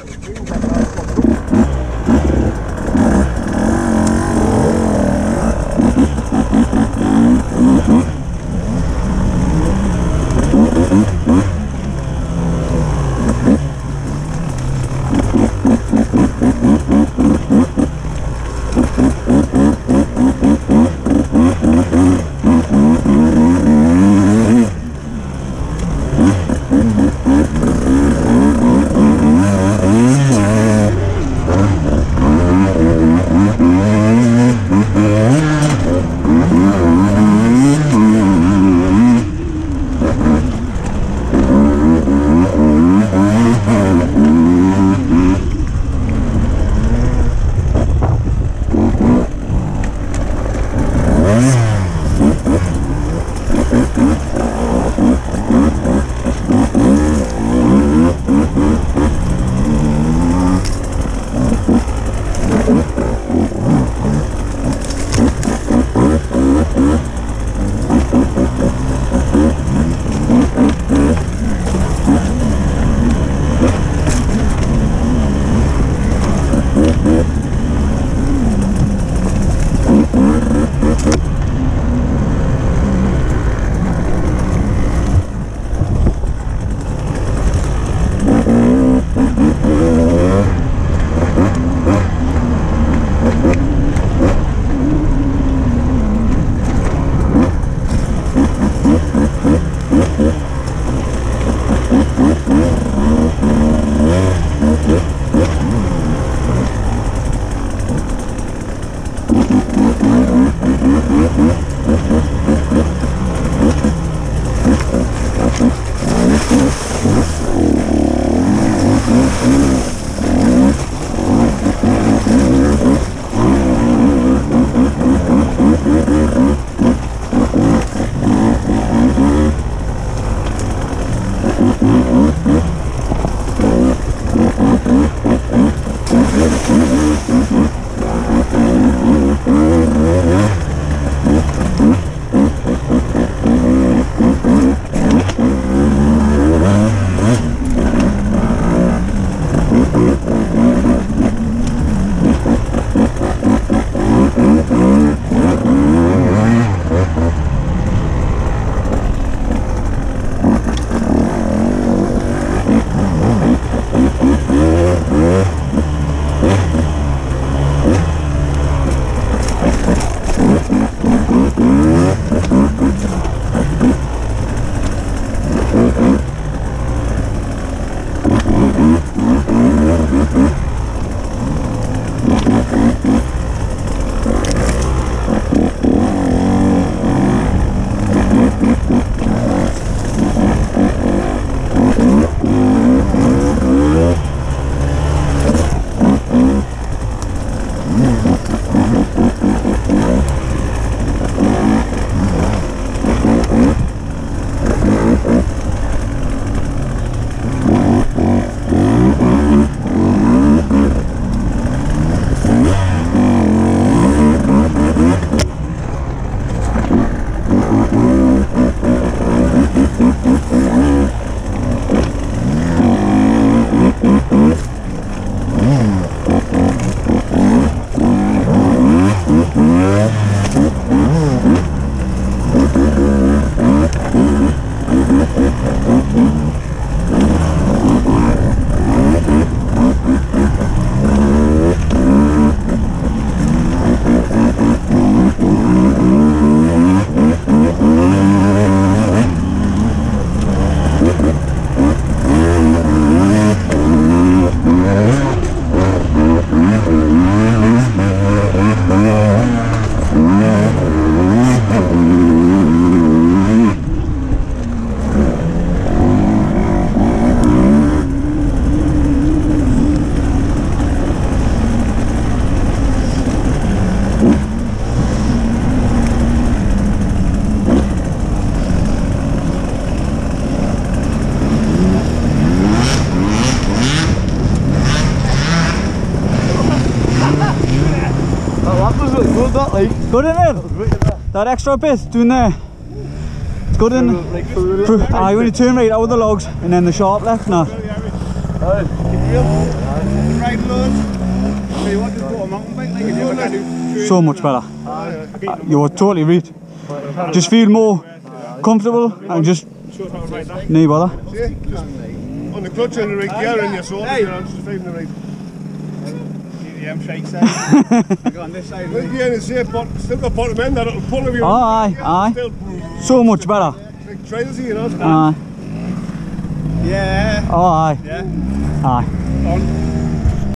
Good in it. That extra bit doing there. It's good in. You only turn right out of the logs and then the sharp left now. mountain bike, like if you ever got to So much better. You're totally right. Just feel more comfortable and just no bother. See? Just on the clutch and the right gear and your shoulder, you're just driving the right. yeah, I'm shake side. Go on this side. Right gear and safe, but still got bottom end that'll pull if you Aye. still So much better. like trailsy, you know. Aye. Yeah. Aye. Yeah. Aye. On.